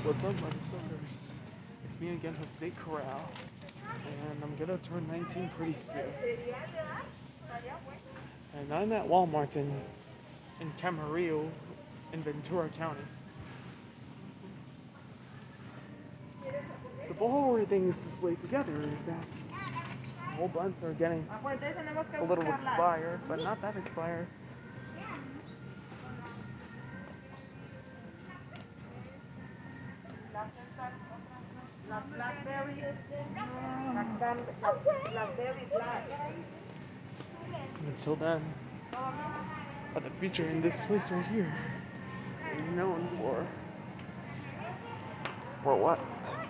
What's up, motherfuckers? It's me again, Jose Corral, and I'm gonna turn 19 pretty soon. And I'm at Walmart in Camarillo, in Ventura County. The whole things to slay together is that a whole bunch are getting a little expired, but not that expired. Until then, but the feature in this place right here is known for what?